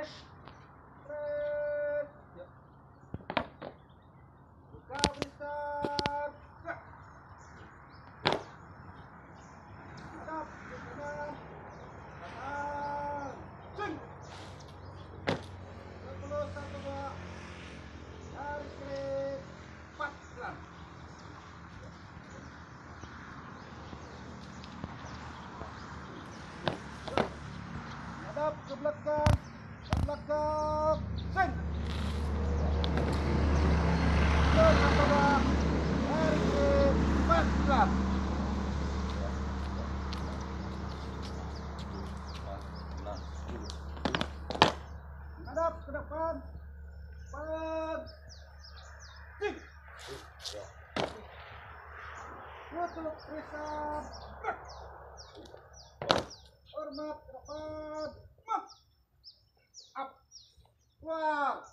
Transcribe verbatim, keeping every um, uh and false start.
Trek. Trek. Ya. Buka besar. Ya. Hadap ke kanan. Kanan. Swing. sepuluh satu dua. Tarik kiri. Empat pelan. Hadap ke belakang. Ke belakang. Swing. sepuluh satu dua. Tarik kiri. Empat pelan. Hadap ke depan. Depan. Swing. Tutup reset. Hormat ke depan. Up. Keluar.